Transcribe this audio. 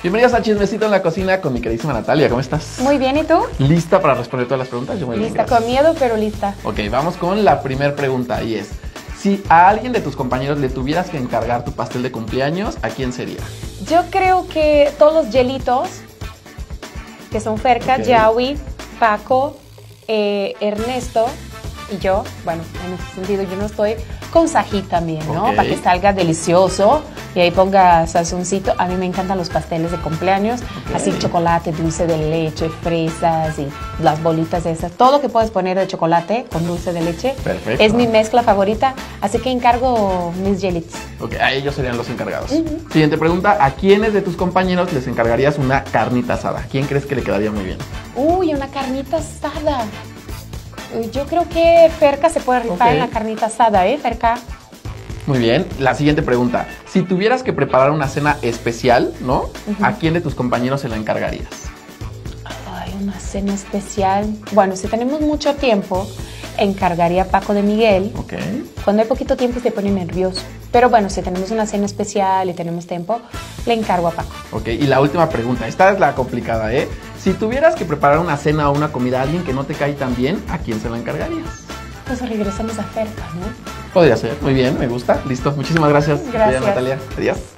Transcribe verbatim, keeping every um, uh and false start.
Bienvenidos a Chismecito en la Cocina con mi queridísima Natalia. ¿Cómo estás? Muy bien, ¿y tú? ¿Lista para responder todas las preguntas? Yo muy bien, Lista, gracias. con miedo, pero lista. Ok, vamos con la primera pregunta y es: si a alguien de tus compañeros le tuvieras que encargar tu pastel de cumpleaños, ¿a quién sería? Yo creo que todos los hielitos, que son Ferca, Ok. Yawi, Paco, eh, Ernesto y yo, bueno, en ese sentido yo no estoy con Sají también, ¿no? Ok. Para que salga delicioso y ahí ponga salsoncito. A mí me encantan los pasteles de cumpleaños, Ok. así chocolate, dulce de leche, fresas y las bolitas esas. Todo lo que puedes poner de chocolate con dulce de leche. Perfecto. Es mi mezcla favorita, así que encargo mis hielitos. Ok, a ellos serían los encargados. Ujú. Siguiente pregunta: ¿a quiénes de tus compañeros les encargarías una carnita asada? ¿Quién crees que le quedaría muy bien? Uy, una carnita asada. Uy, yo creo que Ferca se puede rifar Ok. en la carnita asada, ¿eh, Ferca? Muy bien. La siguiente pregunta: si tuvieras que preparar una cena especial, ¿no? Ujú. ¿A quién de tus compañeros se la encargarías? Ay, una cena especial. Bueno, si tenemos mucho tiempo, encargaría a Paco de Miguel. Ok. Cuando hay poquito tiempo se pone nervioso. Pero bueno, si tenemos una cena especial y tenemos tiempo, le encargo a Paco. Ok, y la última pregunta, esta es la complicada, ¿eh? Si tuvieras que preparar una cena o una comida a alguien que no te cae tan bien, ¿a quién se la encargarías? Pues regresamos a Ferca, ¿no? Podría ser, muy bien, me gusta. Listo, muchísimas gracias. Gracias. Querida Natalia, adiós.